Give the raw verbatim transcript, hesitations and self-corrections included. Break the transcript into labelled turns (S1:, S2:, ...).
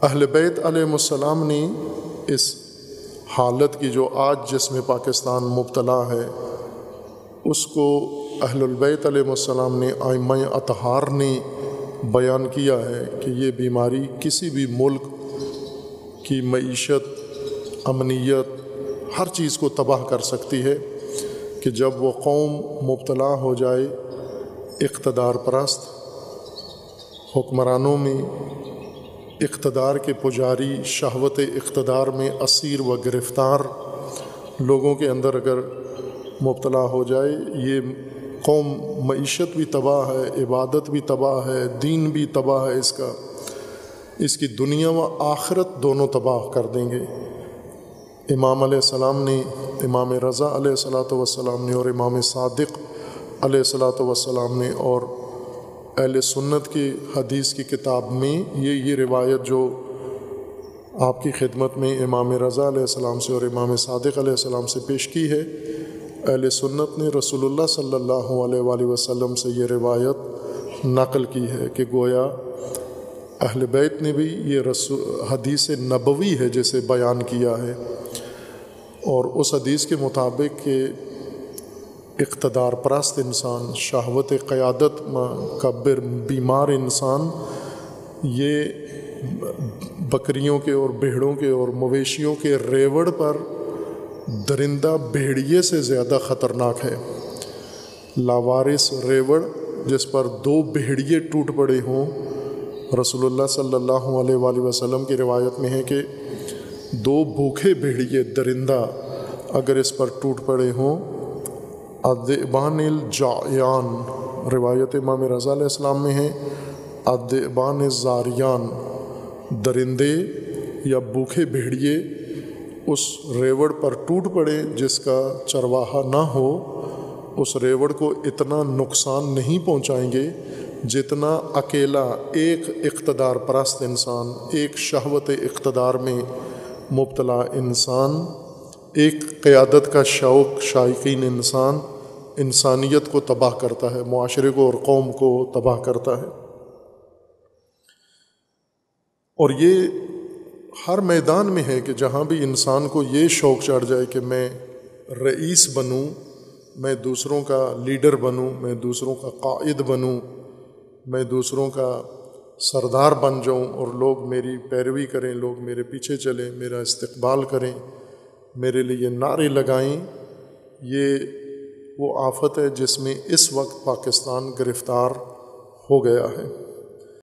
S1: اہل بیت علیہم السلام نے اس حالت کی جو آج جس میں پاکستان مبتلا ہے اس کو اہل البیت علیہ السلام نے ائمہ اطہار نے بیان کیا ہے کہ یہ بیماری کسی بھی ملک کی معیشت، امنیت، ہر چیز کو تباہ کر سکتی ہے کہ جب وہ قوم مبتلا ہو جائے اقتدار پرست حکمرانوں میں، اقتدار کے پجاری، شہوت اقتدار میں اسیر و گرفتار لوگوں کے اندر اگر مبتلا ہو جائے، یہ قوم معیشت بھی تباہ ہے، عبادت بھی تباہ ہے، دین بھی تباہ ہے، اس کا اس کی دنیا و آخرت دونوں تباہ کر دیں گے۔ امام علیہ السلام نے، امام رضا علیہ الصلاۃ والسلام نے اور امام صادق علیہ الصلاۃ والسلام نے اور اہل سنت کی حدیث کی کتاب میں یہ یہ روایت جو آپ کی خدمت میں امام رضا علیہ السلام سے اور امام صادق علیہ السلام سے پیش کی ہے، اہل سنت نے رسول اللہ صلی اللہ علیہ وآلہ وسلم سے یہ روایت نقل کی ہے کہ گویا اہل بیت نے بھی یہ رسول حدیث نبوی ہے جسے بیان کیا ہے، اور اس حدیث کے مطابق کہ اقتدار پرست انسان، شہوت قیادت کا بیمار انسان، یہ بکریوں کے اور بھیڑوں کے اور مویشیوں کے ریوڑ پر درندہ بھیڑیے سے زیادہ خطرناک ہے۔ لاوارث ریوڑ جس پر دو بھیڑیے ٹوٹ پڑے ہوں، رسول اللہ صلی اللہ علیہ وآلہ وسلم کی روایت میں ہے کہ دو بھوکے بھیڑیے درندہ اگر اس پر ٹوٹ پڑے ہوں، الذئبان الجائعان، روایت امام رضا علیہ السلام میں ہے الذئبان الزاریان، درندے یا بھوکے بھیڑیے اس ریوڑ پر ٹوٹ پڑے جس کا چرواہا نہ ہو، اس ریوڑ کو اتنا نقصان نہیں پہنچائیں گے جتنا اکیلا ایک اقتدار پرست انسان، ایک شہوت اقتدار میں مبتلا انسان، ایک قیادت کا شوق شائقین انسان انسانیت کو تباہ کرتا ہے، معاشرے کو اور قوم کو تباہ کرتا ہے۔ اور یہ ہر میدان میں ہے کہ جہاں بھی انسان کو یہ شوق چڑھ جائے کہ میں رئیس بنوں، میں دوسروں کا لیڈر بنوں، میں دوسروں کا قائد بنوں، میں دوسروں کا سردار بن جاؤں اور لوگ میری پیروی کریں، لوگ میرے پیچھے چلیں، میرا استقبال کریں، میرے لیے نعرے لگائیں، یہ وہ آفت ہے جس میں اس وقت پاکستان گرفتار ہو گیا ہے۔